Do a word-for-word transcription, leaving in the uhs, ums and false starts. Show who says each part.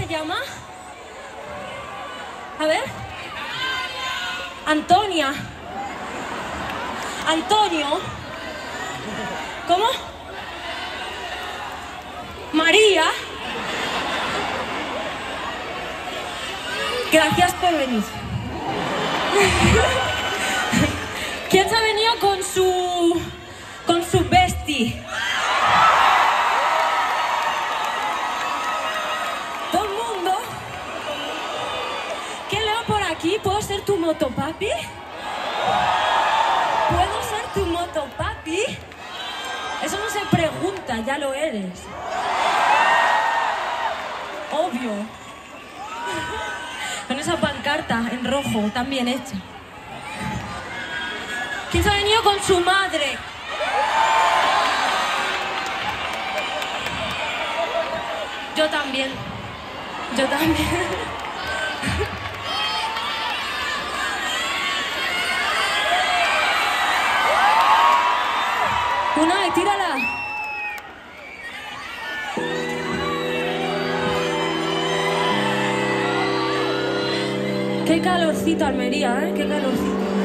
Speaker 1: llama? A ver. Antonia. Antonio. ¿Cómo? María. Gracias por venir. ¿Quién se ha venido con su... con su bestie? ¿Todo el mundo? ¿Qué leo por aquí? ¿Puedo ser tu motopapi? ¿Puedo ser tu motopapi? Eso no se pregunta, ya lo eres. Obvio. Con esa pancarta en rojo, tan bien hecha. ¿Quién se ha venido con su madre? Yo también. Yo también. Unai, tírala. Qué calorcito, Almería, ¿eh? Qué calorcito.